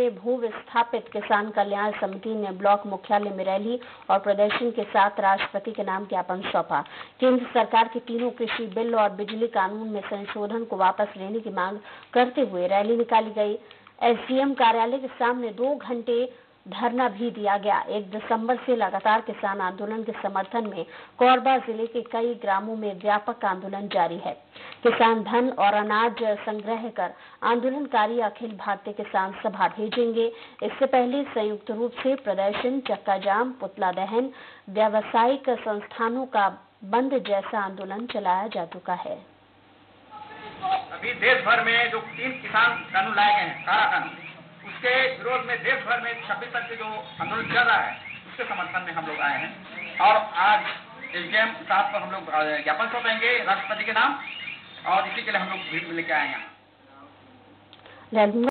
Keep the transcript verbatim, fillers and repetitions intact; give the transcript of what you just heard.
में भू विस्थापित किसान कल्याण समिति ने ब्लॉक मुख्यालय में रैली और प्रदर्शन के साथ राष्ट्रपति के नाम ज्ञापन सौंपा। केंद्र सरकार के तीनों कृषि बिल और बिजली कानून में संशोधन को वापस लेने की मांग करते हुए रैली निकाली गई। एसडीएम कार्यालय के सामने दो घंटे धरना भी दिया गया। एक दिसंबर से लगातार किसान आंदोलन के समर्थन में कोरबा जिले के कई ग्रामों में व्यापक आंदोलन जारी है। किसान धन और अनाज संग्रह कर आंदोलनकारी अखिल भारतीय किसान सभा भेजेंगे। इससे पहले संयुक्त रूप से प्रदर्शन, चक्का जाम, पुतला दहन, व्यावसायिक संस्थानों का बंद जैसा आंदोलन चलाया जा चुका है। अभी देश भर में जो तीन किसान कानून लाए गए हैं, काला कानून, उसके विरोध में देश भर में छब्बीस तक के जो आंदोलन चल रहा है, उसके समर्थन में हम लोग आए हैं और आज एसडीएम साहब को हम लोग ज्ञापन सौंपेंगे राष्ट्रपति के नाम, और इसी के लिए हम लोग भीड़ लेके आए हैं।